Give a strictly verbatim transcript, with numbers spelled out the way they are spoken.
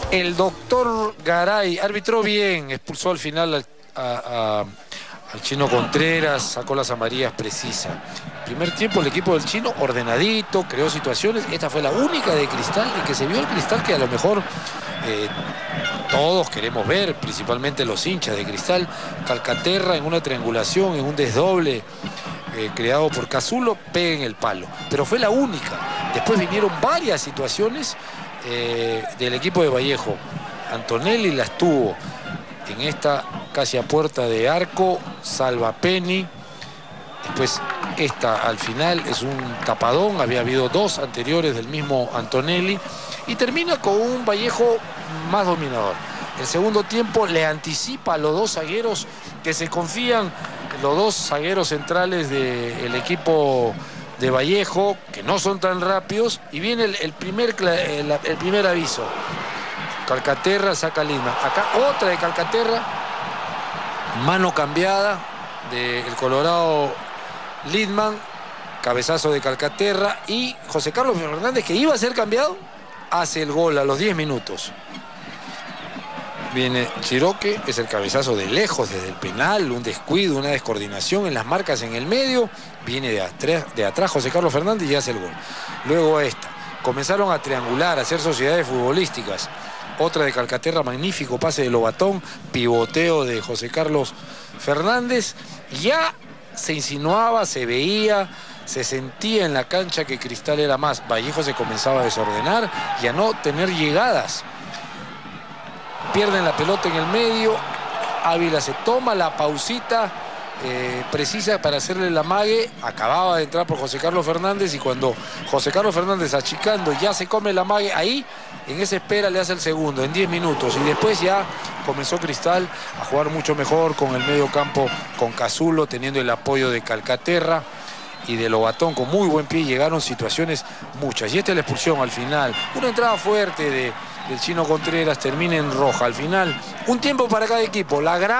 El doctor Garay arbitró bien, expulsó al final al, a, a, al Chino Contreras, sacó las amarillas precisas. Primer tiempo el equipo del Chino ordenadito, creó situaciones. Esta fue la única de Cristal, y que se vio el Cristal que a lo mejor eh, todos queremos ver, principalmente los hinchas de Cristal. Calcaterra en una triangulación, en un desdoble eh, creado por Casulo, pega en el palo. Pero fue la única. Después vinieron varias situaciones eh, del equipo de Vallejo. Antonelli las tuvo en esta casi a puerta de arco, salva Penny. Después esta al final es un tapadón, había habido dos anteriores del mismo Antonelli, y termina con un Vallejo más dominador. El segundo tiempo le anticipa a los dos zagueros que se confían, los dos zagueros centrales del equipo de Vallejo, que no son tan rápidos, y viene el, el, primer, el, el primer aviso. Calcaterra saca Lidman. Acá otra de Calcaterra, mano cambiada del Colorado Lidman, cabezazo de Calcaterra, y José Carlos Fernández, que iba a ser cambiado, hace el gol a los diez minutos. Viene Chiroque, es el cabezazo de lejos desde el penal, un descuido, una descoordinación en las marcas en el medio. Viene de atrás, de atrás José Carlos Fernández y hace el gol. Luego esta. Comenzaron a triangular, a hacer sociedades futbolísticas. Otra de Calcaterra, magnífico pase de Lobatón, pivoteo de José Carlos Fernández. Ya se insinuaba, se veía, se sentía en la cancha que Cristal era más. Vallejo se comenzaba a desordenar y a no tener llegadas. Pierden la pelota en el medio. Ávila se toma la pausita eh, precisa para hacerle el amague. Acababa de entrar por José Carlos Fernández, y cuando José Carlos Fernández, achicando, ya se come el amague, ahí en esa espera le hace el segundo en diez minutos. Y después ya comenzó Cristal a jugar mucho mejor con el medio campo, con Casulo teniendo el apoyo de Calcaterra y de Lobatón con muy buen pie. Llegaron situaciones muchas, y esta es la expulsión al final. Una entrada fuerte de, del Chino Contreras, termina en roja al final. Un tiempo para cada equipo. La gran